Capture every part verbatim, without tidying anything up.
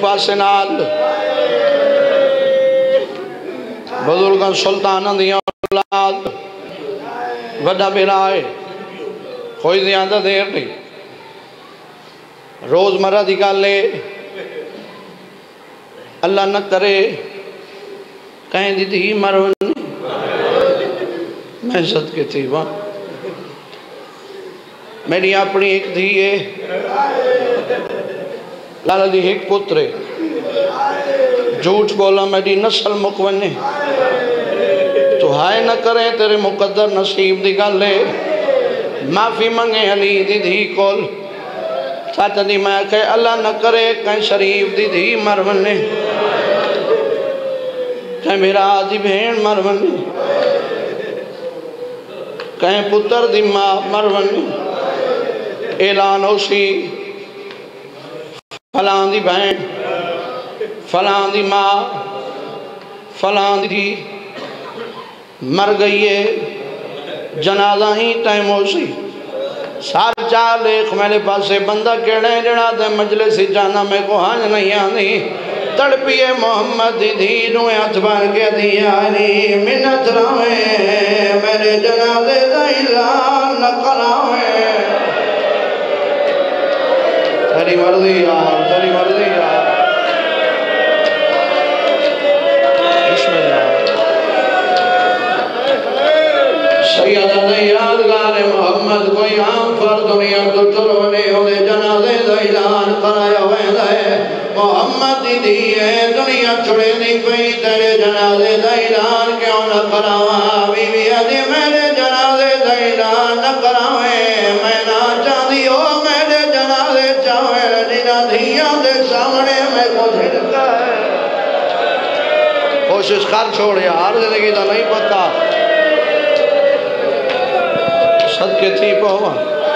پاسے نال بزرگاں سلطانہ دیا اولاد وڈا برائے کوئی زیادہ دیر نہیں روز مرہ دی گل لے اللہ نہ کرے کہیں دی تھی مرون میں صدقے تھی وہاں میری اپنی ایک تھی یہ لالا دی ایک پترے جھوٹ بولا میری نسل مکونے تو ہائے نہ کریں تیرے مقدر نصیب دی گل لے معافی منگے علی دی دھی کول ساتھ دی میں کہ اللہ نہ کرے کہیں شریف دی دھی مرونے کہیں میرا دی بھین مرونے کہیں پتر دی ماں مرونے اعلان ہو سی فلان دی بہن فلان دی ماں فلان دی مر گئی ہے جنازہ ہی ٹائم ہو سی سار چال ایک میرے پاس سے بندہ کیڑے جڑا دے مجلس جانا میں کو ہانج نہیں آنی تڑپیے محمد دی دینوں اتبار کے دیا آنی منت رہے میرے جنازے دا اعلان نہ کراوے تیری مرضی یار تیری مرضی یار بسم اللہ سیدہ یادگار محمد کوئی عام فرد دنیا تو چلونے ہوئے جنازے دا اعلان کرایا ہوئے دے محمد دی دیئے دنیا چھڑے نہیں پئی تیرے جنازے دا اعلان کیوں نہ کراوا بی بی ادھی میرے جنازے دا اعلان نہ کراوے میں نہ چاہتی ہو میرے جنازے چاہوے جنہ دھیاں دے سامنے میں کو جھڑکا ہے کوشش کر چھوڑ یار زندگی دا نہیں پتا صدقے تھی پہوا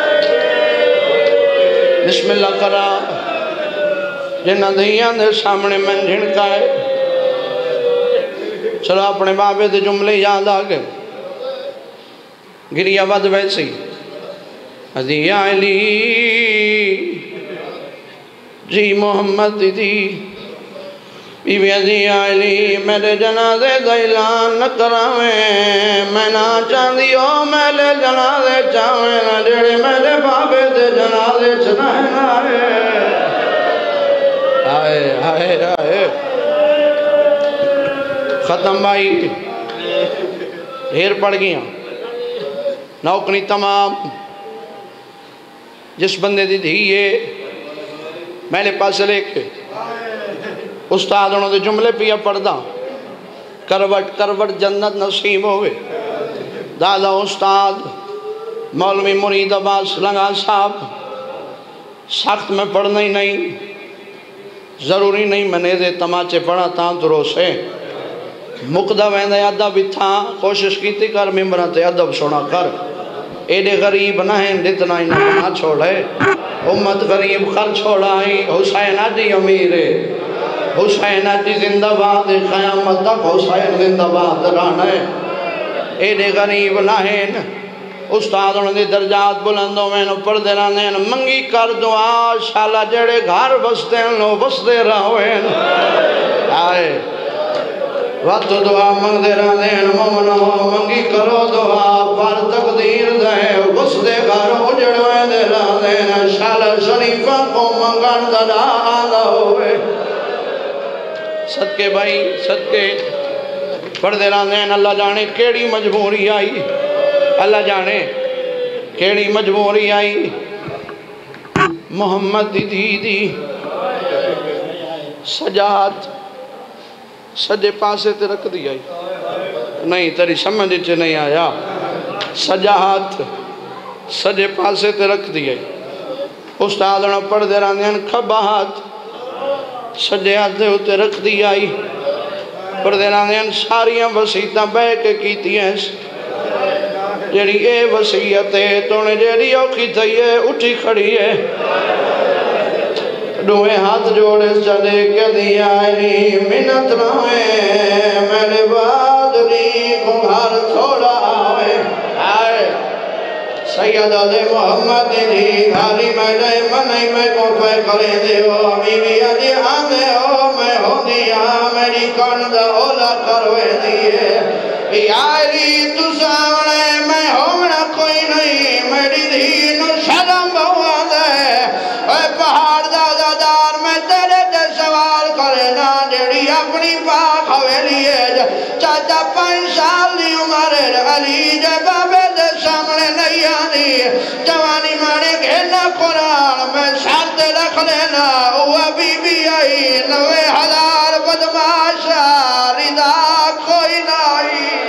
بسم اللہ کرا جنہ دھیاں دے سامنے میں جھڑکا ہے چلو اپنے بابے دے جملے یاد آگئے گریا ود ویسی ادھی علی جی محمد دی بی بی ادھی علی میرے جنازے دا اعلان نہ کراویں میں نہ چاہتی ہو میرے جنازے چاہویں نہ جڑے میرے بابے دے جنازے چنائیں آئے آئے آئے آئے ختم بھائی ڈھیر پڑ گیا نوکری تمام جس بندے دی تھی یہ میں نے پاس لے کے استاد انہوں نے جملے پیا پڑھدا کروٹ کروٹ جنت نصیب ہوئے دادا استاد مولوی مرید عباس لنگا صاحب سخت میں پڑھنا ہی نہیں ضروری نہیں میں نے دے تماچے پڑھا تھا درو سے مقدہ ویندے ادب تھا کوشش کی تھی کر ممبران تے ادب سونا کر ایڈے غریب نہ ہیں جتنا ہی نہ چھوڑے امت غریب خر چھوڑائی حسین آجی امیرے حسین آجی زندہ باد قیامت تک حسین زندہ باد رانے ایڈے غریب نہ ہیں استاد انہوں نے درجات بلندوں میں پڑھ دے رہنے منگی کر دعا شالا جڑے گھر بستے ہیں لو بستے رہویں آئے وقت دعا منگ دے رہنے مومنوں منگی کرو دعا پر تقدیر دے بستے گھر اجڑویں دے رہنے شالا شریفہ کو منگن دڑا آدھا ہوئے صدقے بھائی صدقے پڑھ دے رہنے اللہ جانے کیڑی مجبوری آئی اللہ جانے کیڑی مجبوری آئی محمد دی دی دی سجاد سجے پاسے تے رکھ دی آئی نہیں تیری سمجھ چے نہیں آیا سجاد سجے پاسے تے رکھ دی آئی استاد نے پڑھ دے رہنے کھباہت سجے ہاتھ دے ہوتے رکھ دی آئی پڑھ دے رہنے ساریاں وسیعتاں بے کے کیتی ہیں جیڑی اے وسیعت ہے تو نے جیڑی اوکھی تھی ہے اٹھی کھڑی ہے دوئے ہاتھ جوڑے چلے کے دیا علی منت رہے میرے بادری کو گھر چھوڑا آئے آئے سیدہ دے محمد دی گھاری میں جائے منائی میں کو پہ کرے دے ہو بی بی علی آنے ہو کرن دا اولا کروے دیئے یا علی تو سامنے میں ہونا کوئی نہیں میری دین شرم بہوا دے اے پہاڑ دادا دار میں تیرے تے سوال کرے نا جڑی اپنی پاک حویلی ہے چاہتا پانچ سال دی عمر علی جے بابے دے سامنے نہیں آنی جوانی مانے گھینا قرآن میں شرط رکھ لینا وہ بی بی آئی نوے ہزار بدماشا رضا کوئی نہیں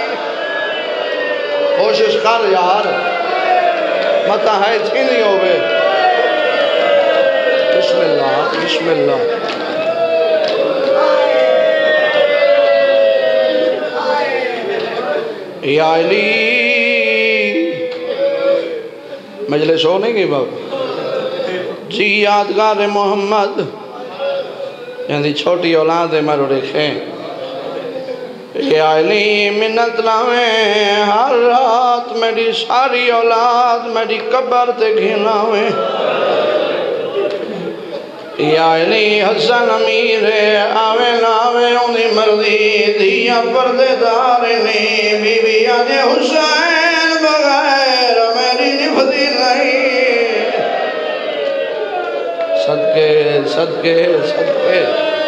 کوشش کر یار مطا ہے تھی نہیں ہوئے بسم اللہ بسم اللہ یا علی مجلس ہو نہیں گئی باب جی یادگار محمد یعنی چھوٹی اولاد مرو رکھیں یا علی منت لاویں ہر رات میری ساری اولاد میری قبر تے گھناویں یا علی حسن امیر آویں لاویں انہی مرضی دیا پردے دارنی بی بی آنے حسین بغیر میری نفدی نہیں صدقے صدقے صدقے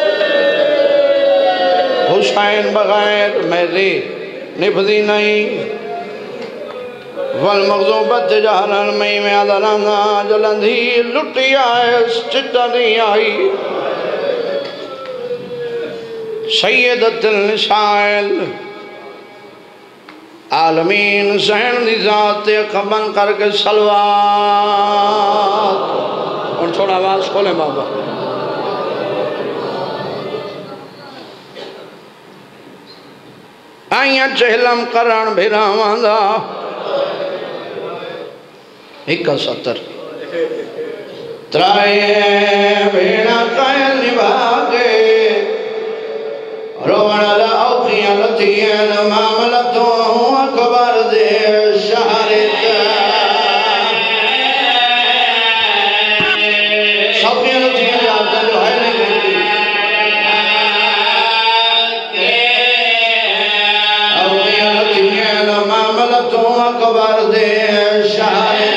حسین بغیر میری نفدی نہیں والمغضوبت جہرن میں میں عدرانا جلندھی لٹی آئے چٹا نہیں آئی سیدت النسائل عالمین سہن دی ذات قبن کر کے سلوات اور تھوڑا آواز کھولیں بابا آئیاں چہلم کرن بھیراوان دا ایک ستر ترائے بھیڑا قائل نبھاگے روڑا لاؤکیاں لتیاں معاملتوں اکبر دے شہرت سوکیاں لتیاں جاتا جو ہے نہیں گئی اوکیاں لتیاں معاملتوں اکبر دے شہرت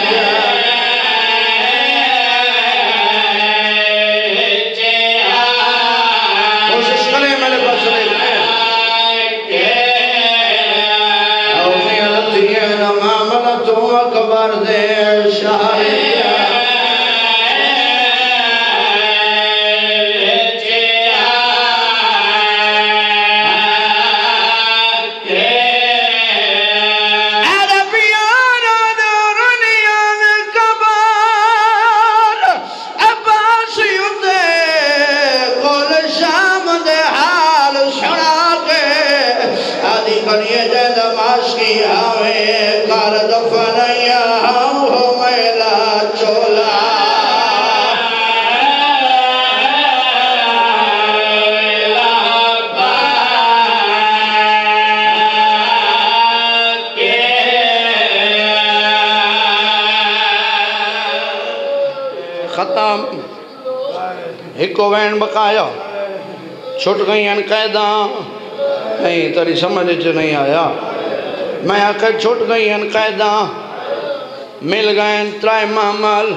ختم ہکو وین بقایا چھٹ گئی ان قیدہ نہیں تری سمجھ جو نہیں آیا میں آکر چھٹ گئی ان قیدہ مل گئے ترائے معامل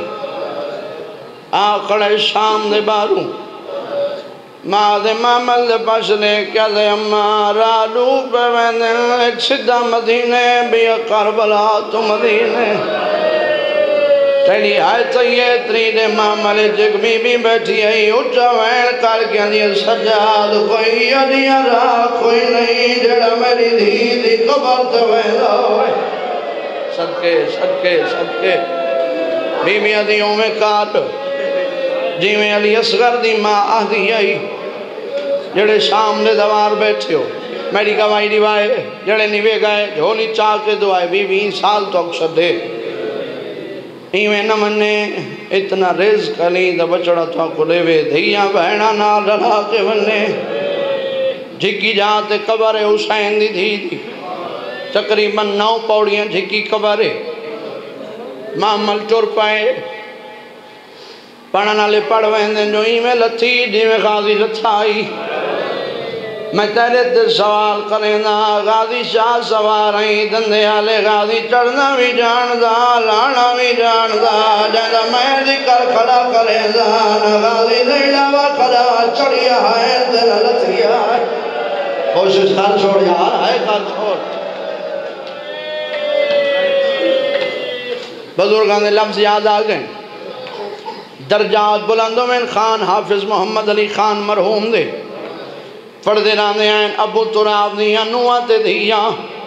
آکڑے شام دے باروں ماں دے معامل دے پاسنے کیا دے اممہ رالو پہ ویندن ایک سدہ مدینے بھی کربلا تو مدینے تیری آئے تیئے تری دے معامل جگ بی بی بیٹھی ہے اچھا وین کر کے اندھیا سجاد کوئی ادھیا راہ کوئی نہیں جڑا میری دھی دی قبر تو ویندہ ہوئے صدقے صدقے صدقے بی بی ادھیوں میں کات جی میں علی اصغر دی ماں آدھی آئی جڑے شام دے دوار بیٹھے ہو میری گواہی دیوائے جڑے نیوے گئے جھولی چاہ کے دعائے بی بی سال تو اکثر دے ایویں نہ منے اتنا رزق علی دا بچڑا تو کھلے وے دھیاں بہنا نال رلا کے بنے جھکی جاتے قبر حسین دی دھی دی تقریباً نو پوڑیاں جھکی قبر معامل چور پائے پڑھنا لے پڑھ ویندن جو ایویں لتھی جی میں غازی لتھائی میں تیرے تے سوال کریں نا غازی شاہ سوار ہیں دندے آلے غازی چڑھنا بھی جاندہ لانا بھی جاندہ جیسا میں ذکر کھڑا کریں نا غازی دینا وہ کھڑا چڑھیا ہے تیرا لتھیا ہے کوشش کر چھوڑ یار ہے کر چھوڑ بزرگان نے لفظ یاد آگئے درجات بلندوں میں خان حافظ محمد علی خان مرحوم دے پڑھ دے رانے آئین ابو تراب دیاں نوات دیاں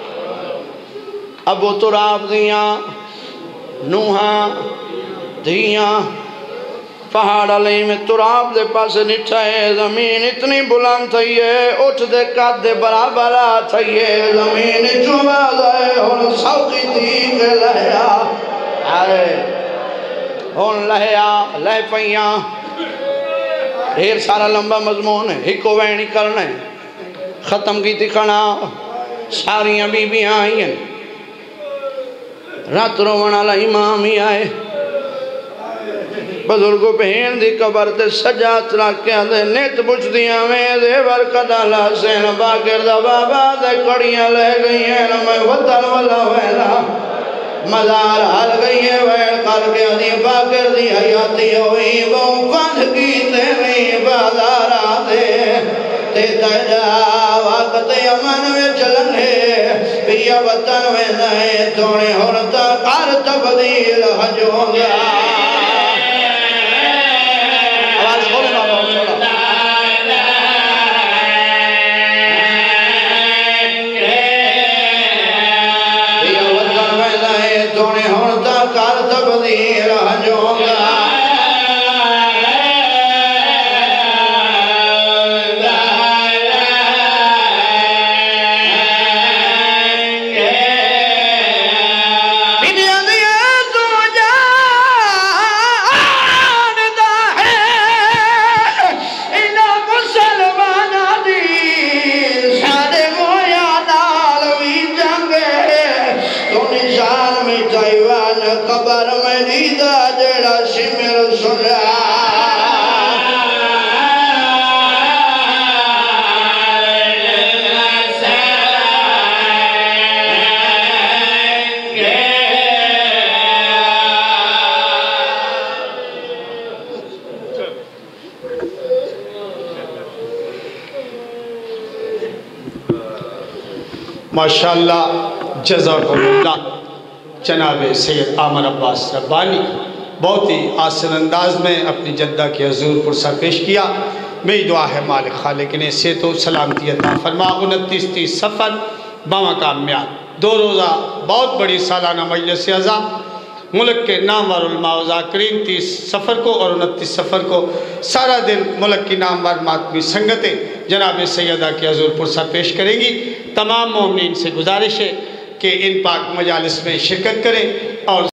ابو تراب دیاں نوہاں دیاں پہاڑ علی میں تراب دے پاس نٹھائے زمین اتنی بلند تھئیے اٹھ دے قد دے برابرہ تھئیے زمین چوبہ دائے ہن سوکی تھی کے لہیا آئے ہن لہیا لہ پئیاں ڈھیر سارا لمبا مضمون ہے ہکو وینی کرنے ختم کی تکھنا ساریاں بی بی آئی ہیں رات روان والا امام ہی آئے بزرگو بہن دی قبر تے سجات راکیاں دے نیت بچ دیاں میں دے برکت اللہ سین باکر دا بابا دے کڑیاں لے گئی ہیں میں وطن والا ویلا مزار حل گئی ہے ویل کر کے دی باکر دی حیاتی ہوئی وہ کند کی تیری بازار آتے تے تجا وقت امن میں چلنے پیا وطن میں نئے توڑے ہونتا کار تبدیل ہجوں گا آواز کھولے نا بہت چھوڑا پیا وطن میں نئے توڑے ہونتا کار تبدیل ہجوں گا قبر میں دیدہ جڑا شمر سنا ماشاءاللہ جزاکم اللہ جناب سید عامر عباس ربانی بہت ہی آسن انداز میں اپنی جدہ کے حضور پرسہ پیش کیا میری دعا ہے مالک خالق نے صحت و سلامتی عطا فرما انتیس تیس سفر بامقام میعاد دو روزہ بہت بڑی سالانہ مجلس اعزا ملک کے نامور علماء و ذاکرین تیس سفر کو اور انتیس سفر کو سارا دن ملک کی نامور ماتمی سنگتیں جناب سیدہ کے حضور پرسہ پیش کریں گی تمام مومنین سے گزارش ہے کہ ان پاک مجالس میں شرکت کریں اور